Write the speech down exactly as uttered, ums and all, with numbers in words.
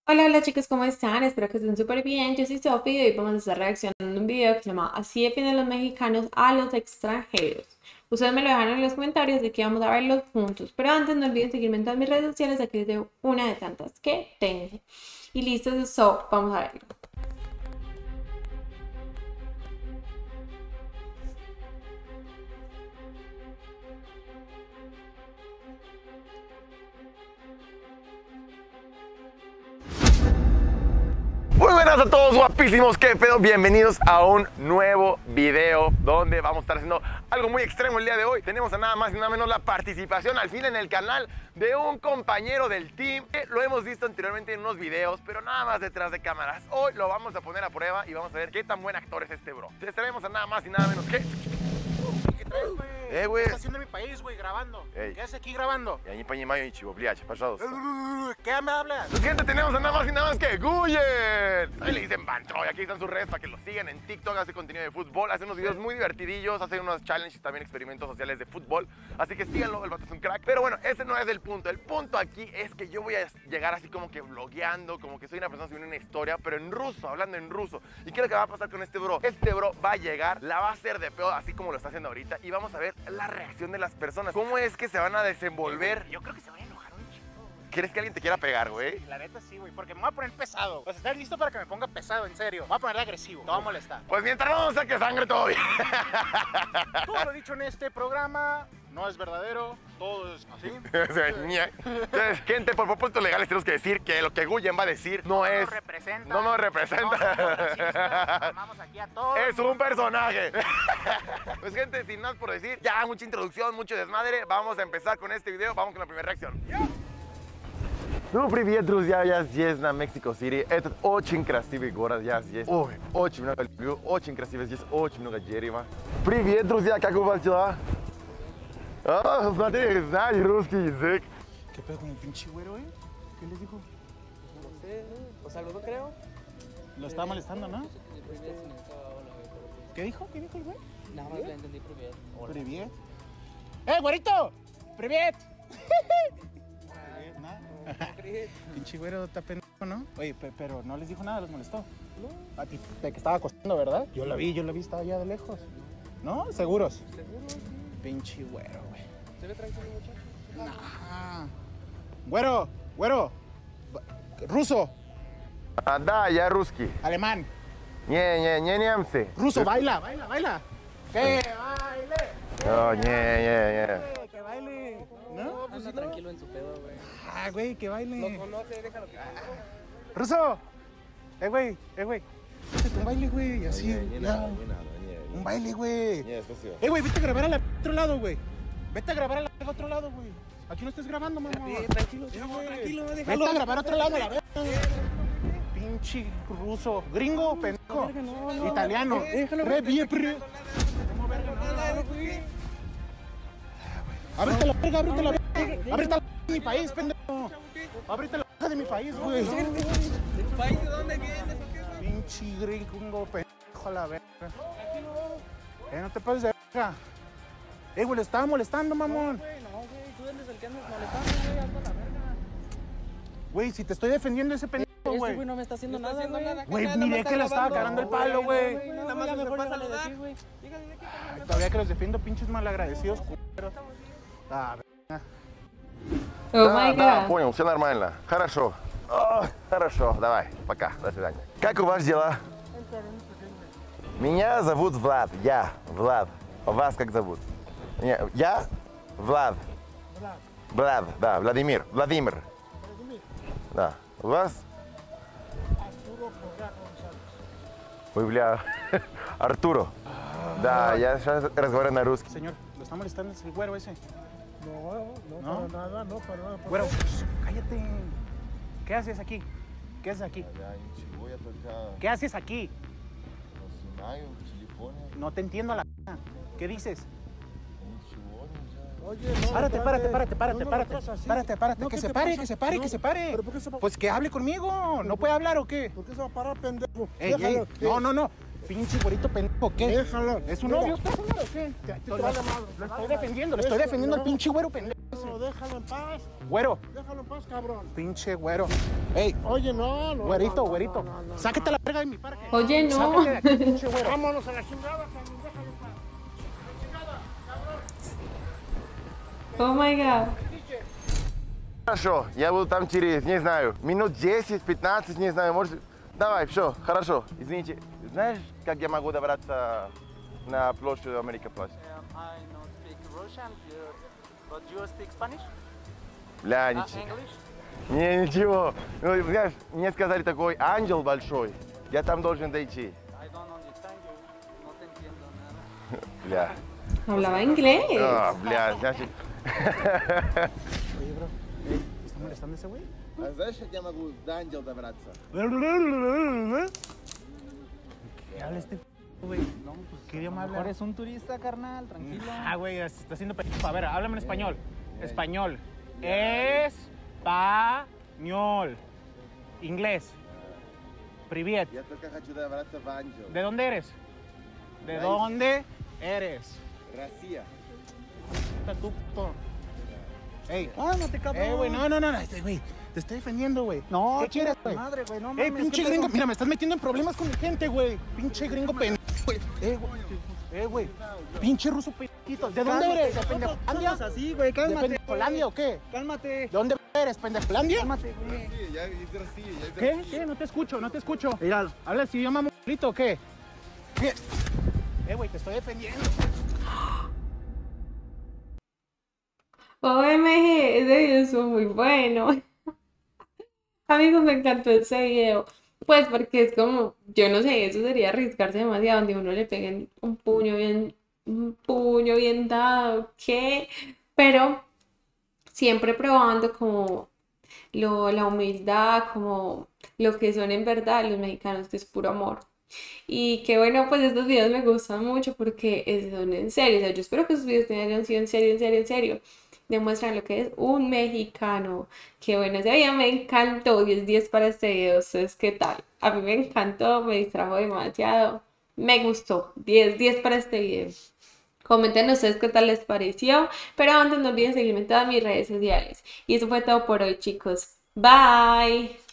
Hola, hola chicos, ¿cómo están? Espero que estén súper bien. Yo soy Sofi y hoy vamos a estar reaccionando a un video que se llama Así defienden los mexicanos a los extranjeros. Ustedes me lo dejaron en los comentarios de que vamos a verlos juntos. Pero antes no olviden seguirme en todas mis redes sociales, aquí les dejo una de tantas que tengo. Y listo, so, vamos a verlo. Muy buenas a todos guapísimos, qué pedo, bienvenidos a un nuevo video donde vamos a estar haciendo algo muy extremo el día de hoy. Tenemos a nada más y nada menos la participación al fin en el canal de un compañero del team que lo hemos visto anteriormente en unos videos, pero nada más detrás de cámaras. Hoy lo vamos a poner a prueba y vamos a ver qué tan buen actor es este bro. Les traemos a nada más y nada menos que... ¿Qué traes, güey? Eh, güey. ¿Qué estás haciendo en mi país, güey? Grabando. Ey. ¿Qué haces aquí grabando? Y ahí pañi mayo y chivobliache, pasados. ¿Qué me hablas? Pues gente, tenemos a nada más y nada más que Guyen. También le dicen Bantroy, aquí están sus redes para que lo sigan en TikTok, hace contenido de fútbol, hace unos videos muy divertidillos, hace unos challenges, también experimentos sociales de fútbol, así que síganlo, el vato es un crack. Pero bueno, ese no es el punto, el punto aquí es que yo voy a llegar así como que vlogueando, como que soy una persona subiendo una historia, pero en ruso, hablando en ruso. ¿Y qué es lo que va a pasar con este bro? Este bro va a llegar, la va a hacer de pedo, así como lo está haciendo ahorita, y vamos a ver la reacción de las personas, cómo es que se van a desenvolver. Yo creo que se van a enojar un chingo. ¿Crees que alguien te quiera pegar, güey? La neta sí, güey, porque me voy a poner pesado. O sea, ¿estás listo para que me ponga pesado, en serio? Me voy a poner agresivo, no va a molestar. Pues mientras no saque sangre, todo bien. Todo lo dicho en este programa no es verdadero, todo es así. Entonces, gente, por propósitos legales tenemos que decir que lo que Guyen va a decir no, No es... nos representa. No nos representa. No somos racistas, amamos aquí a todos. Es un personaje. Pues gente, sin más por decir, ya mucha introducción, mucho desmadre. Vamos a empezar con este video, vamos con la primera reacción. Ну, привет, друзья, я здесь, на Мексико-Сити. Этот очень красивый город, я здесь. Ой, очень много люблю, очень красиво, здесь очень много дерева. Привет, друзья, как у вас дела? А, смотри, знаешь русский язык. ¿Qué pedo con el pinche güero, eh? ¿Qué les dijo? No sé, ¿no? O saludó, creo. Lo estaba molestando, ¿no? ¿Qué dijo? ¿Qué dijo el güey? Nada más le entendí привет. Privet. ¡Eh, güerito! ¡Privet! Pinche güero está pendejo, ¿no? Oye, pe- pero no les dijo nada, los molestó. No, A ti te que estaba acostando, ¿verdad? Yo la vi, yo la vi, estaba allá de lejos. ¿No? ¿Seguros? seguro, sí. Pinche güero, güey. Se ve tranquilo, muchacho. Nah. Güero, güero. Ba- Ruso, А, да, я русский. alemán. Не, не, не немцы. Ruso, baila, baila, baila. ¡Que baile! О, не, не, не. ¡Eh, ¡Que baile! ¿No? Anda tranquilo en su pedo, güey. Ah, güey, que Lo baile. conoce, déjalo que Ruso. Eh, güey, eh, güey. Échate un baile, güey, así. ya. Un baile, güey. Eh, güey, vete a grabar al otro lado, güey. Vete a grabar al otro lado, güey. Aquí no estés grabando, mamá. Bien, tranquilo, Sí, no, güey. tranquilo, Vete déjalo. a grabar a otro lado, la verga. Pinche ruso. Gringo, pendejo. no, no. Italiano. Eh, déjalo, Re güey. bien, pre- Ábrete la verga, ábrete la verga. Ábrete la verga de mi país, pendejo. Ábrete la verga de mi país, güey. ¿De tu país de dónde vienes o qué, güey? Pinche gringo, pendejo a la verga. Eh, no te pases de verga. Eh, güey, le estaba molestando, mamón. Güey, no, güey, tú eres el que andas molestando, güey, hazlo a la verga. Güey, si te estoy defendiendo ese pendejo, Este güey. güey no me está haciendo No está nada, haciendo güey. nada. Güey, Nada más miré está que le estaba grabando. cagando el palo, güey. Güey, nada Nada más más mejor se sale de saludar. aquí, güey. Dígale de aquí, Ay, todavía que los defiendo, pinches malagradecidos, culeros. Ah, verga. Oh Да, my да, god. понял, все нормально. Хорошо. О, хорошо, давай, пока, до свидания. Как у вас дела? Меня зовут Влад, я Влад. Вас как зовут? Не, я Влад. Влад, да, Владимир, Владимир. Да, у вас? Ой, бля, Артуро. Да, я сейчас разговариваю на русский. Señor, lo está molestando es el güero ese. No, no, ¿No? para nada, no, para nada. Güero, shh, cállate. ¿Qué haces aquí? ¿Qué haces aquí? Я ничего, я только ¿Qué haces aquí? ну, снимаю в телефоне. No te entiendo a la p***. ¿Qué dices? Nичего нельзя. Oye, no, Párate, párate, párate, párate, no, no, párate. no seas así. Párate, párate, No, que ¿qué se te pare, pasa? que se pare, No, que se pare. ¿pero por qué se va- Pues que hable conmigo. ¿No puede hablar o qué? ¿Por qué se va a parar, pendejo? Ey, ey, Déjalo. no, no, no. Pinche güerito pendejo, ¿qué? Déjalo. ¿Es un Mira, novio personal o qué? te- te Lo- vale madre. Lo estoy defendiendo, lo estoy defendiendo al pinche güero pendejo. No, déjalo. déjalo en paz. Güero, Déjalo en paz, cabrón. pinche güero. Ey, Oye, no, no. güerito, no, no, güerito. no, no, no. Sáquete la verga de mi parque. Oye, no. Sáquete de aquí, pinche güero. Vámonos a la chingada, cabrón. Déjalo en paz. La chingada, cabrón. Oh my god. Хорошо, я буду там через, не знаю, минут десять-пятнадцать, не знаю, может... Давай, все, хорошо. Извините, знаешь, как я могу добраться на площадь Америка Плац? Um, I don't speak Russian, you, but you speak Spanish? Бля, Uh, ничего. English? Не, ничего. Ну, знаешь, мне сказали такой ангел большой. Я там должен дойти. I don't understand you. No te entiendo nada. Бля. Hablaba inglés. А, бля, значит... Oye, bro. Ey, ¿te está molestando ese güey? А знаешь, как я могу до ангела добраться? ¿Qué habla este güey? No, pues ¿Qué idioma a lo habla? mejor es un turista, carnal, tranquilo. Ah, güey, se está haciendo pendejo. A ver, háblame en español. Español. Español. Inglés. Привет. Я только хочу добраться в ангел. ¿De dónde eres? ¿De País. dónde eres? Россия. Puta tú, puto. Ey, Cálmate, cabrón. eh, güey, no, no, no, no, este, güey, te estoy defendiendo, güey. No, ¿qué quieres, güey? Madre, güey, no Eh, mames. pinche ¿qué gringo, pedo? mira, me estás metiendo en problemas con mi gente, güey. Pinche gringo pendejo, güey. Eh, güey, eh, güey. Pinche ruso pendejito. ¿De dónde Cálmate, eres? ¿De tampoco Pendejolandia? somos así, güey, ¿De cálmate. Pendejolandia o qué? Cálmate. ¿De dónde eres? ¿Pendejolandia? Cálmate, güey. Россия, я из России. Я из ¿Qué? России. ¿Qué? No te escucho, no te escucho. Míralo. ¿Hablas idioma molito o qué? ¿Qué? Eh, güey, te estoy defendiendo. O M G, ese video estuvo muy bueno. Amigos, me encantó ese video. Pues porque es como, yo no sé, eso sería arriesgarse demasiado, donde uno le peguen un puño bien, un puño bien dado, ¿qué? Pero siempre probando como lo, la humildad, como lo que son en verdad los mexicanos, que es puro amor. Y que bueno, pues estos videos me gustan mucho porque es- son en serio. O sea, yo espero que esos videos hayan sido en serio, en serio, en serio. Demuestran lo que es un mexicano. Que bueno, ese video me encantó. diez diez para este video. ¿Ustedes qué tal? A mí me encantó, me distrajo demasiado. Me gustó. diez diez para este video. Comenten ustedes qué tal les pareció. Pero antes no olviden seguirme en todas mis redes sociales. Y eso fue todo por hoy, chicos. Bye.